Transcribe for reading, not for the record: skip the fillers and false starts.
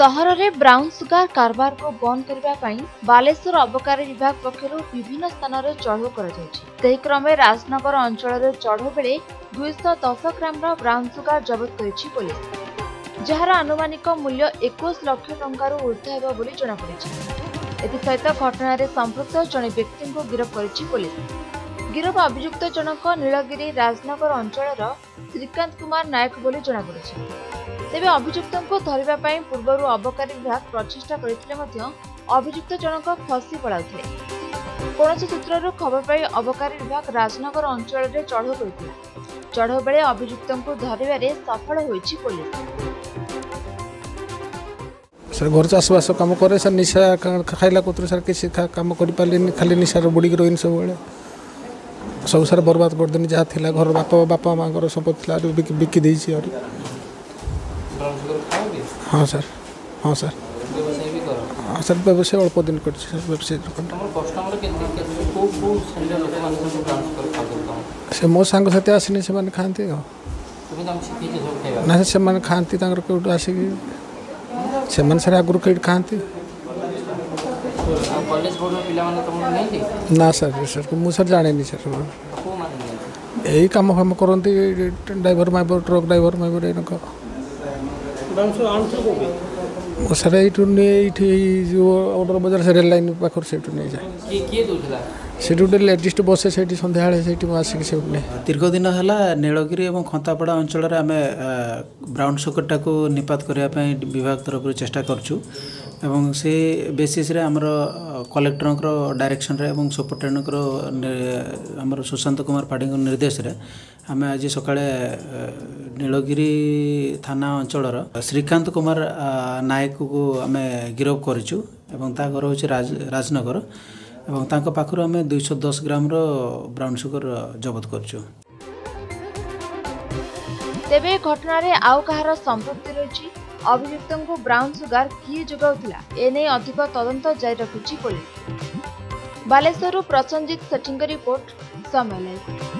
सहर में brown sugar कारबार को बंद करने बालेश्वर अबकारी विभाग पक्षर विभिन्न स्थान में चढ़ऊ कर क्रमे राजनगर अंचल चढ़ऊ बेले 210 ग्राम ब्राउन सुगार जबत करिछि पुलिस, जार आनुमानिक मूल्य 21 लाख टंकार ऊर्ध्व हेबो बोली जଣାपड़िछि। एसहित घटन संपृक्त जड़े व्यक्ति को गिरफ्त करिछि पुलिस। गिरफ अभियुक्त जनक नीलगिरी राजनगर अंचल श्रीकांत कुमार नायक बोली जଣାपड़िछि। तेबे अभियुक्त को धरिबा पई पूर्वरु अबकारी विभाग प्रचेष्टा करथिले मध्य अभियुक्त जनक फसी पड़ाउथिले। कोनोसी सूत्ररु खबर पाई अबकारी विभाग राजनगर अंचल रे चढ़ऊ करथिला। चढ़ऊ बेले अभियुक्त को धरिबारे सफल होईछि पुलिस। सर घर चाषबास कम करे सर निशा खाइला कोतर सर किसी काम कर पारे खाली निशार बुड़ी रोइन सब बेले सब सर बर्बाद कर देनी जहाँ थिला घर बापा बापा माँ संपत्ति थिला बिकी देइछि। और हाँ सर हाँ सर हाँ सर व्यवसाय अल्प दिन कर व्यवसाय से मो सांग साथी आसनी से खाती ना से खाती कौट आसिक से सर आगुरी कहीं खाती ना सर सर मुझे जाने सर यही कम फाम करती ड्राइवर माइबर ट्रक ड्राइवर माइबर एनक सर ये ऑर्डर बाजार से रेल लाइन पाखर से नहीं जाए से लेटेस्ट बसे से सन्ध्या आसिक से दीर्घ दिन है नीलगिरी और खंतापड़ा अंचल आम ब्राउन सुगरटा को निपात करने विभाग तरफ चेष्टा करछु एवं से बेसिस रे हमर कलेक्टर डायरेक्शन रे एवं सुपरिटेडेंट हमर सुशांत कुमार पाढ़ी निर्देश रे आम आज सका नीलगिरी थाना अंचल श्रीकांत कुमार नायक को आम गिरफ करूँ एवं ता घर हूँ राजनगर एवं तांको पाखरु आम 210 ग्राम ब्राउन सुगर जबत करछु। तेबे घटना रे आउ कहार संपत्ति रही अभियुक्त को ब्राउन सुगार किए जोगाउथिला एने अधिक तदंत जारी रखिछि पुलिस। बालेश्वर प्रसन्नजीत सेठीଙ୍କ रिपोर्ट समय लाइव।